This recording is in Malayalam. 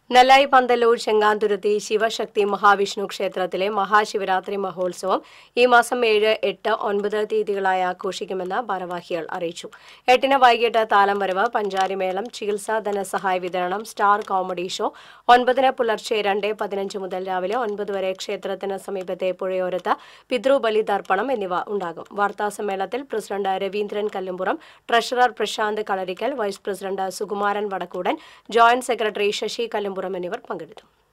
നെല്ലായി പന്തല്ലൂർ ചെങ്ങാന്തുരുത്തി ശിവശക്തി മഹാവിഷ്ണു ക്ഷേത്രത്തിലെ മഹാശിവരാത്രി മഹോത്സവം ഈ മാസം 7, 8, 9 തീയതികളായി ആഘോഷിക്കുമെന്ന് ഭാരവാഹികൾ അറിയിച്ചു. 8-ന് വൈകിട്ട് താലം വരവ്, പഞ്ചാരിമേളം, ചികിത്സ, ധനസഹായ വിതരണം, സ്റ്റാർ കോമഡി ഷോ, 9-ന് പുലർച്ചെ 2:15 മുതൽ രാവിലെ 9 വരെ ക്ഷേത്രത്തിന് സമീപത്തെ പുഴയോരത്ത് പിതൃബലി തർപ്പണം എന്നിവ ഉണ്ടാകും. വാർത്താസമ്മേളനത്തിൽ president Raveendran Kallumpuram, treasurer Prasanth Kalarickal, vice president Sukumaran Vadakkoodan, joint secretary Sasi Kallumpuram എന്നിവർ പങ്കെടുത്തു.